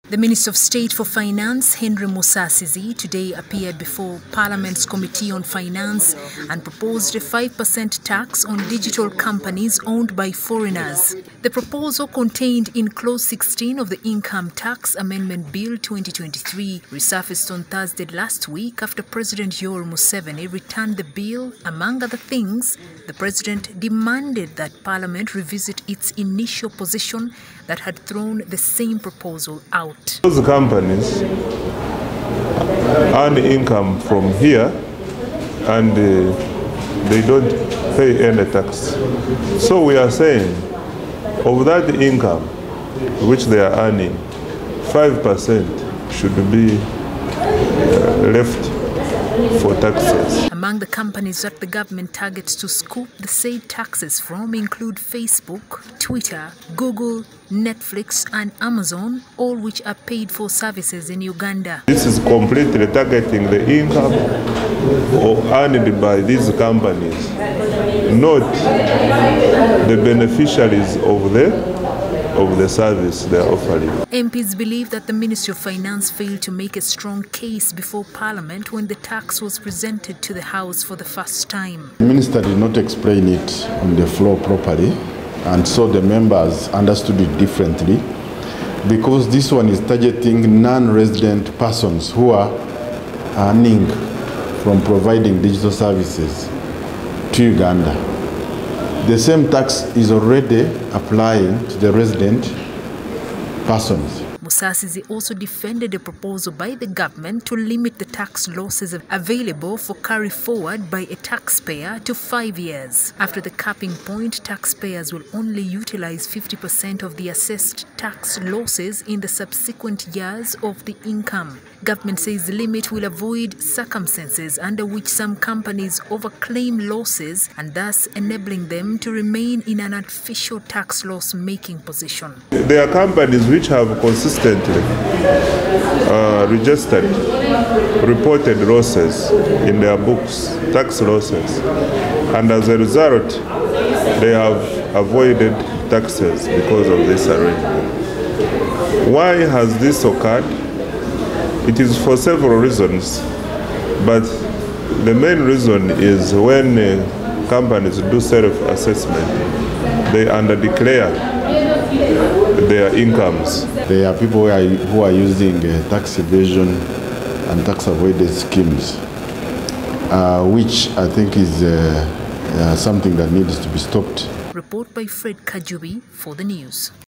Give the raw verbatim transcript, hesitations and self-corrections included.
The Minister of State for Finance, Henry Musasizi, today appeared before Parliament's Committee on Finance and proposed a five percent tax on digital companies owned by foreigners. The proposal, contained in Clause sixteen of the Income Tax Amendment Bill twenty twenty-three, resurfaced on Thursday last week after President Yoweri Museveni returned the bill. Among other things, the President demanded that Parliament revisit its initial position that had thrown the same proposal out. Those companies earn income from here and uh, they don't pay any tax. So we are saying of that income which they are earning, five percent should be uh, left for taxes. Among the companies that the government targets to scoop the said taxes from include Facebook, Twitter, Google, Netflix and Amazon, all which are paid for services in Uganda. This is completely targeting the income earned by these companies, not the beneficiaries of the of the service they are offering. M Ps believe that the Ministry of Finance failed to make a strong case before Parliament when the tax was presented to the House for the first time. The Minister did not explain it on the floor properly, and so the members understood it differently, because this one is targeting non-resident persons who are earning from providing digital services to Uganda. The same tax is already applying to the resident persons. Musasizi also defended a proposal by the government to limit the tax losses available for carry forward by a taxpayer to five years. After the capping point, taxpayers will only utilize fifty percent of the assessed tax losses in the subsequent years of the income. Government says the limit will avoid circumstances under which some companies overclaim losses and thus enabling them to remain in an artificial tax loss-making position. There are companies which have consistently uh, registered, reported losses in their books, tax losses, and as a result, they have avoided taxes because of this arrangement. Why has this occurred? It is for several reasons, but the main reason is when uh, companies do self-assessment, they underdeclare their incomes. There are people who are, who are using uh, tax evasion and tax avoidance schemes, uh, which I think is uh, uh, something that needs to be stopped. Report by Fred Kajubi for the news.